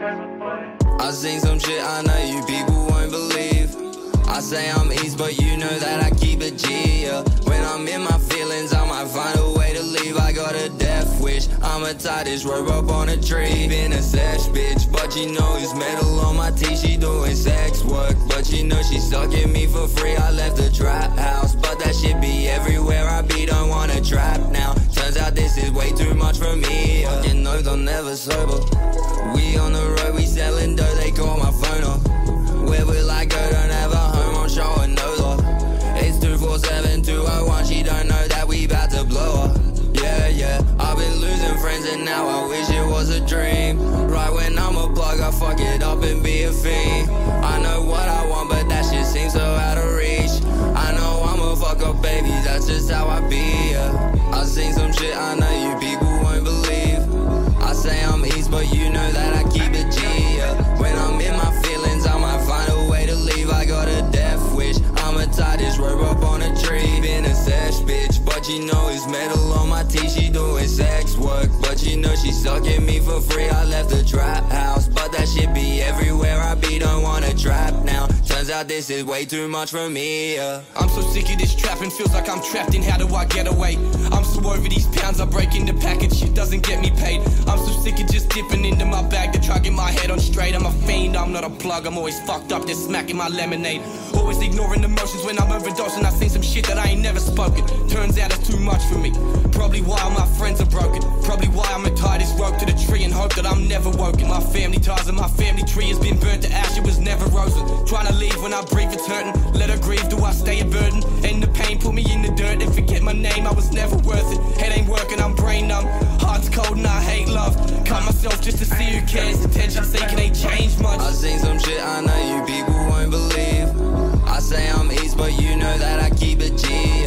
I seen some shit I know you people won't believe. I say I'm east, but you know that I keep it G, yeah. When I'm in my feelings, I might find a way to leave. I got a death wish, I'ma tie this rope up on a tree. Been a sex bitch, but you know it's metal on my teeth. She doing sex work, but you know she sucking me for free. I left the trap house, but that shit be everywhere I be. Don't wanna trap now. Turns out this is way too much for me, yeah. You know I'm never sober. We on the road, we selling dough. They call my phone up. Where will I go? Don't have a home, I'm showing no love. It's 247-201, she don't know that we bout to blow up. Yeah, yeah, I've been losing friends and now I wish it was a dream. Right when I'm a plug, I fuck it up and be a fiend. I know what I want, but that shit seems so out of reach. I know I'm a fuck up baby, that's just how I be, yeah. I seen some shit I know you people won't believe. I say I'm east, but you know that I keep it G, yeah. When I'm in my feelings, I might find a way to leave. I got a death wish, I'ma tie this rope up on a tree. Been a sex bitch, but you know it's metal on my teeth. She doing sex work, but you know she sucking me for free. I left the trap house, but that shit be everywhere I be. Don't wanna trap now. Turns out this is way too much for me, yeah. I'm so sick of this trapping, feels like I'm trapped in how do I get away? I'm so over these pounds, I break into package, shit doesn't get me paid. I'm so sick of just dipping into my bag to try get my head on straight. I'm a fiend, I'm not a plug, I'm always fucked up, just smacking my lemonade. Always ignoring emotions when I'm overdosing, I seen some shit that I ain't never spoken. Turns out it's too much for me, probably why all my friends are broken. Probably why I'ma tie this rope to the tree and hope that I'm never woken. My family ties and my family tree has been burnt to ash, it was never rosy. Trying to leave when I breathe, it's hurting. Let her grieve, do I stay a burden? And the pain put me in the dirt and forget my name, I was never worth it. Head ain't working, I'm brain numb. Heart's cold and I hate love. Cut myself just to see who cares. Attention seeking ain't changed much. I seen some shit I know you people won't believe. I say I'm east, but you know that I keep it G,